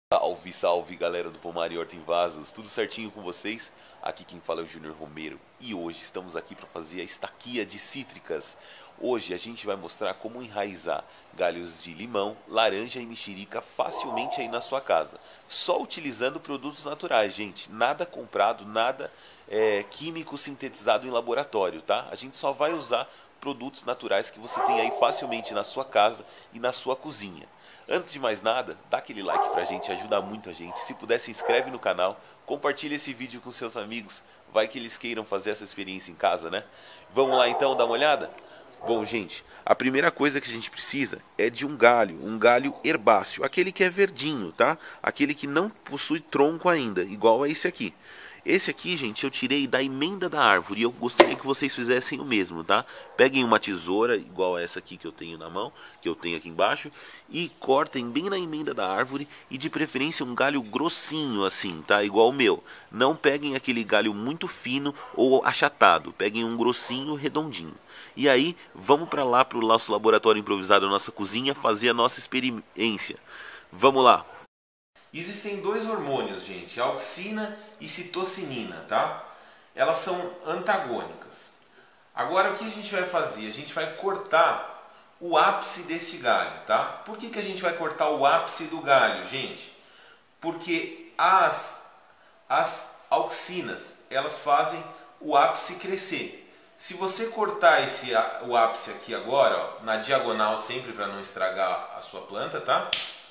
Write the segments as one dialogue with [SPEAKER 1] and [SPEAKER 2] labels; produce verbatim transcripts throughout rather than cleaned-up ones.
[SPEAKER 1] Salve, salve galera do Pomar e Horta em Vasos, tudo certinho com vocês? Aqui quem fala é o Júnior Romero e hoje estamos aqui para fazer a estaquia de cítricas. Hoje a gente vai mostrar como enraizar galhos de limão, laranja e mexerica facilmente aí na sua casa. Só utilizando produtos naturais, gente, nada comprado, nada é, químico sintetizado em laboratório, tá? A gente só vai usar produtos naturais que você tem aí facilmente na sua casa e na sua cozinha. Antes de mais nada, dá aquele like pra gente, ajuda muito a gente. Se puder, se inscreve no canal, compartilha esse vídeo com seus amigos. Vai que eles queiram fazer essa experiência em casa, né? Vamos lá então dar uma olhada? Bom, gente, a primeira coisa que a gente precisa é de um galho, um galho herbáceo, aquele que é verdinho, tá? Aquele que não possui tronco ainda, igual a esse aqui. Esse aqui, gente, eu tirei da emenda da árvore e eu gostaria que vocês fizessem o mesmo, tá? Peguem uma tesoura, igual essa aqui que eu tenho na mão, que eu tenho aqui embaixo, e cortem bem na emenda da árvore e de preferência um galho grossinho assim, tá? Igual o meu. Não peguem aquele galho muito fino ou achatado, peguem um grossinho, redondinho. E aí, vamos para lá, para o nosso laboratório improvisado, na nossa cozinha, fazer a nossa experiência. Vamos lá! Existem dois hormônios, gente, auxina e citocinina, tá? Elas são antagônicas. Agora o que a gente vai fazer? A gente vai cortar o ápice deste galho, tá? Por que que a gente vai cortar o ápice do galho, gente? Porque as, as auxinas, elas fazem o ápice crescer. Se você cortar esse, o ápice aqui agora, ó, na diagonal sempre para não estragar a sua planta, tá?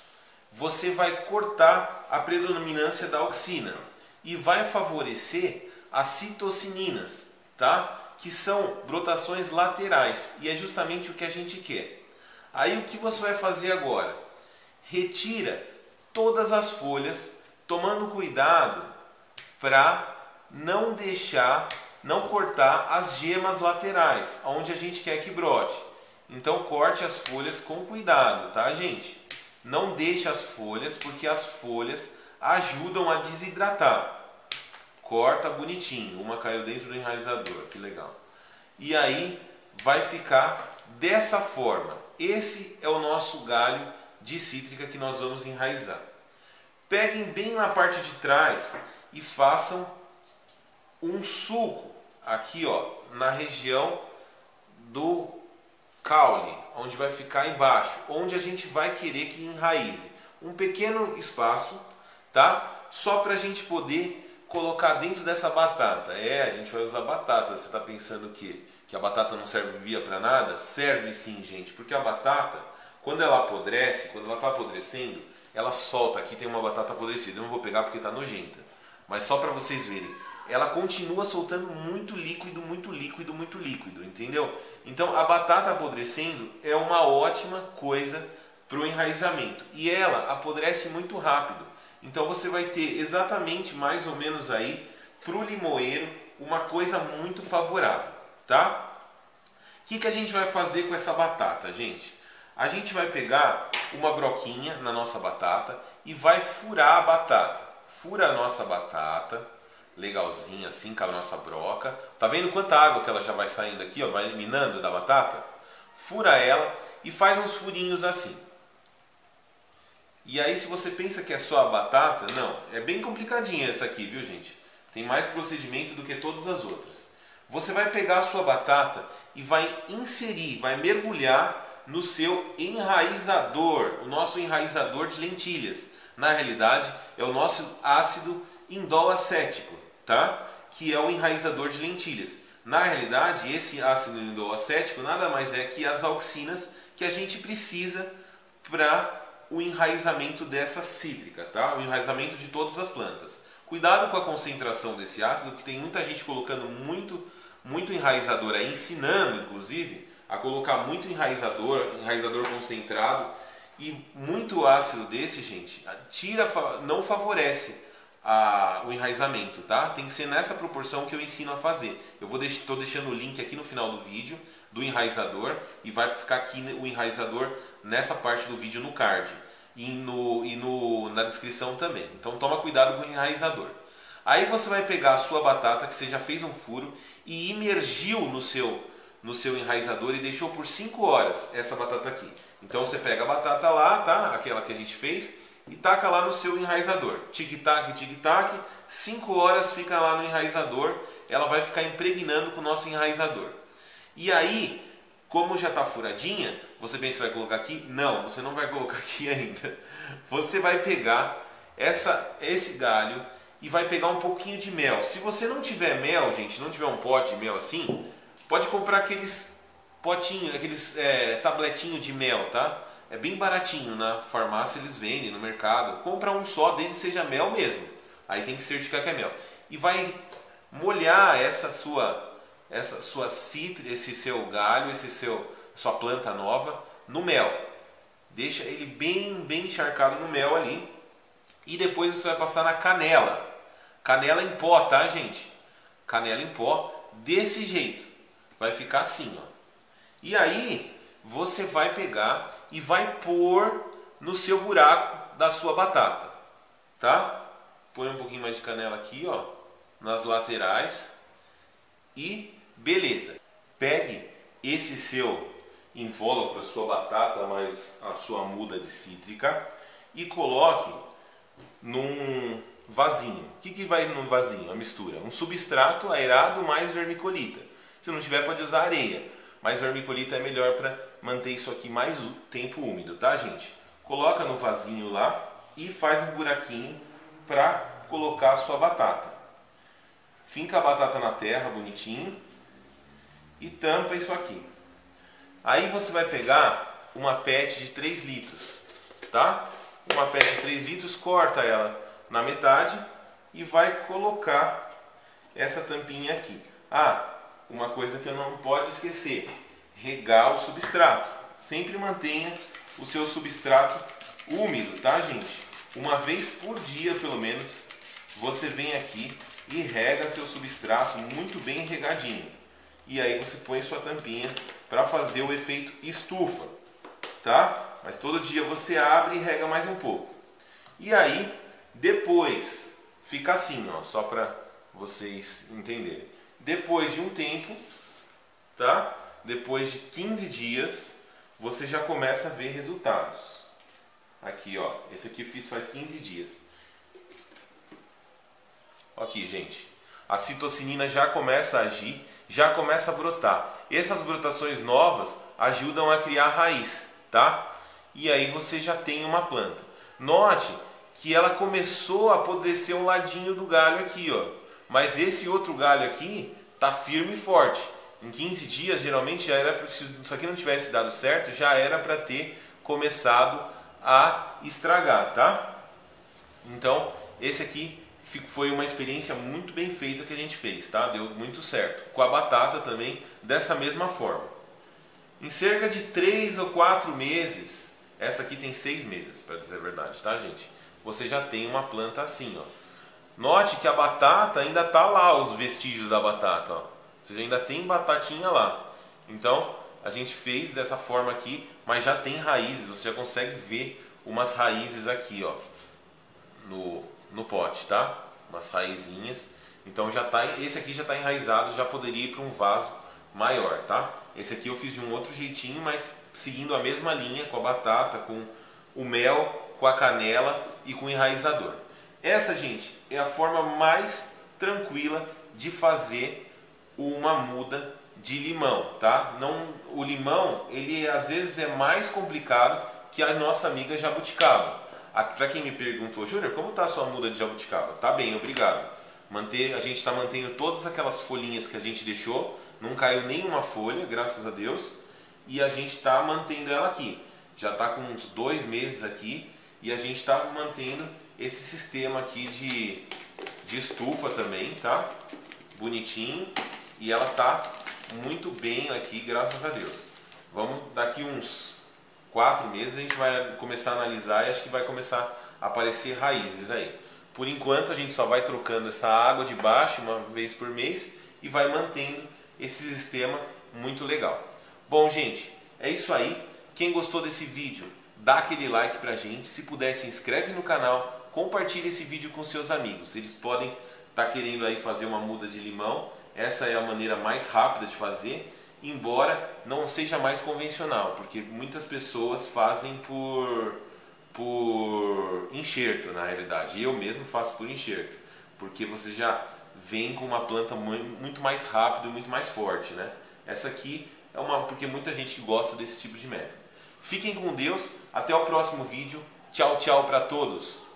[SPEAKER 1] Você vai cortar a predominância da auxina e vai favorecer as citocininas, tá? Que são brotações laterais e é justamente o que a gente quer. Aí o que você vai fazer agora? Retira todas as folhas, tomando cuidado para não deixar, não cortar as gemas laterais, onde a gente quer que brote. Então corte as folhas com cuidado, tá, gente? Não deixe as folhas, porque as folhas ajudam a desidratar. Corta bonitinho. Uma caiu dentro do enraizador, que legal. E aí vai ficar dessa forma. Esse é o nosso galho de cítrica que nós vamos enraizar. Peguem bem na parte de trás e façam um sulco aqui, ó, na região do caule, onde vai ficar embaixo, onde a gente vai querer que enraize. Um pequeno espaço, tá? Só para a gente poder colocar dentro dessa batata. É, a gente vai usar batata. Você está pensando que, que a batata não servia para nada? Serve sim, gente, porque a batata, quando ela apodrece, quando ela está apodrecendo, ela solta. Aqui tem uma batata apodrecida, eu não vou pegar porque está nojenta, mas só para vocês verem. Ela continua soltando muito líquido, muito líquido, muito líquido, entendeu? Então a batata apodrecendo é uma ótima coisa para o enraizamento. E ela apodrece muito rápido. Então você vai ter exatamente mais ou menos aí para o limoeiro uma coisa muito favorável, tá? O que que a gente vai fazer com essa batata, gente? A gente vai pegar uma broquinha na nossa batata e vai furar a batata. Fura a nossa batata. Legalzinho assim com a nossa broca. Tá vendo quanta água que ela já vai saindo aqui, ó, vai eliminando da batata? Fura ela e faz uns furinhos assim. E aí se você pensa que é só a batata, não, é bem complicadinha essa aqui, viu, gente? Tem mais procedimento do que todas as outras. Você vai pegar a sua batata e vai inserir, vai mergulhar no seu enraizador, o nosso enraizador de lentilhas. Na realidade, é o nosso ácido indol acético, tá? Que é o enraizador de lentilhas. Na realidade, esse ácido indol acético nada mais é que as auxinas que a gente precisa para o enraizamento dessa cítrica, tá? O enraizamento de todas as plantas. Cuidado com a concentração desse ácido, que tem muita gente colocando muito, muito enraizador aí, ensinando inclusive a colocar muito enraizador, enraizador concentrado, e muito ácido desse, gente, tira, não favorece A, o enraizamento, tá? Tem que ser nessa proporção que eu ensino a fazer. Eu vou deix, tô deixando o link aqui no final do vídeo do enraizador e vai ficar aqui o enraizador nessa parte do vídeo no card e, no, e no, na descrição também. Então toma cuidado com o enraizador. Aí você vai pegar a sua batata que você já fez um furo e imergiu no seu, no seu enraizador e deixou por cinco horas essa batata aqui. Então você pega a batata lá, tá? Aquela que a gente fez,
[SPEAKER 2] e taca lá no seu enraizador. Tic-tac, tic-tac, cinco horas fica lá no enraizador, ela vai ficar impregnando com o nosso enraizador. E aí, como já está furadinha, você pensa que vai colocar aqui? Não, você não vai colocar aqui ainda. Você vai pegar essa, esse galho e vai pegar um pouquinho de mel. Se você não tiver mel, gente, não tiver um pote de mel assim, pode comprar aqueles potinhos, aqueles é, tabletinhos de mel, tá? É bem baratinho, na farmácia eles vendem, no mercado. Compra um só, desde que seja mel mesmo. Aí tem que certificar que é mel. E vai molhar essa sua, essa sua citra, esse seu galho, esse seu, sua planta nova no mel. Deixa ele bem, bem encharcado no mel ali. E depois você vai passar na canela. Canela em pó, tá, gente? Canela em pó, desse jeito. Vai ficar assim, ó. E aí você vai pegar e vai pôr no seu buraco da sua batata, tá? Põe um pouquinho mais de canela aqui, ó, nas laterais. E beleza. Pegue esse seu invólucro, a sua batata, mais a sua muda de cítrica e coloque num vasinho. O que, que vai num vasinho? A mistura. Um substrato aerado mais vermiculita. Se não tiver, pode usar areia. Mas vermiculita é melhor para manter isso aqui mais tempo úmido, tá, gente? Coloca no vasinho lá e faz um buraquinho para colocar a sua batata. Finca a batata na terra, bonitinho. E tampa isso aqui. Aí você vai pegar uma pet de três litros, tá? Uma pet de três litros, corta ela na metade e vai colocar essa tampinha aqui. Ah, uma coisa que eu não pode esquecer, regar o substrato. Sempre mantenha o seu substrato úmido, tá, gente? Uma vez por dia, pelo menos, você vem aqui e rega seu substrato muito bem regadinho. E aí você põe sua tampinha para fazer o efeito estufa, tá? Mas todo dia você abre e rega mais um pouco. E aí, depois, fica assim, ó, só para vocês entenderem. Depois de um tempo, tá? Depois de quinze dias, você já começa a ver resultados. Aqui, ó, esse aqui eu fiz faz quinze dias. Aqui, gente, a citocinina já começa a agir, já começa a brotar. Essas brotações novas ajudam a criar raiz, tá? E aí você já tem uma planta. Note que ela começou a apodrecer um ladinho do galho aqui, ó. Mas esse outro galho aqui tá firme e forte. Em quinze dias, geralmente, já era, se isso aqui não tivesse dado certo, já era para ter começado a estragar, tá? Então, esse aqui foi uma experiência muito bem feita que a gente fez, tá? Deu muito certo. Com a batata também, dessa mesma forma. Em cerca de três ou quatro meses, essa aqui tem seis meses, para dizer a verdade, tá, gente? Você já tem uma planta assim, ó. Note que a batata ainda tá lá, os vestígios da batata, ó. Você ainda tem batatinha lá. Então, a gente fez dessa forma aqui, mas já tem raízes. Você já consegue ver umas raízes aqui, ó, no, no pote, tá? Umas raizinhas. Então, já tá, esse aqui já está enraizado, já poderia ir para um vaso maior, tá? Esse aqui eu fiz de um outro jeitinho, mas seguindo a mesma linha, com a batata, com o mel, com a canela e com o enraizador. Essa, gente, é a forma mais tranquila de fazer uma muda de limão, tá? Não, o limão, ele às vezes é mais complicado que a nossa amiga jabuticaba. Para quem me perguntou, Júnior, como está a sua muda de jabuticaba? Tá bem, obrigado. Manter, a gente está mantendo todas aquelas folhinhas que a gente deixou, não caiu nenhuma folha, graças a Deus, e a gente está mantendo ela aqui. Já está com uns dois meses aqui e a gente está mantendo esse sistema aqui de, de estufa também, tá? Bonitinho. E ela tá muito bem aqui, graças a Deus. Vamos, daqui uns quatro meses a gente vai começar a analisar e acho que vai começar a aparecer raízes aí. Por enquanto a gente só vai trocando essa água de baixo uma vez por mês e vai mantendo esse sistema muito legal. Bom, gente, é isso aí. Quem gostou desse vídeo, dá aquele like pra gente. Se puder, se inscreve no canal, compartilhe esse vídeo com seus amigos. Eles podem estar querendo aí fazer uma muda de limão. Essa é a maneira mais rápida de fazer, embora não seja mais convencional, porque muitas pessoas fazem por, por enxerto, na realidade. Eu mesmo faço por enxerto, porque você já vem com uma planta muito mais rápido e muito mais forte, né? Essa aqui é uma porque muita gente gosta desse tipo de método. Fiquem com Deus, até o próximo vídeo. Tchau, tchau para todos.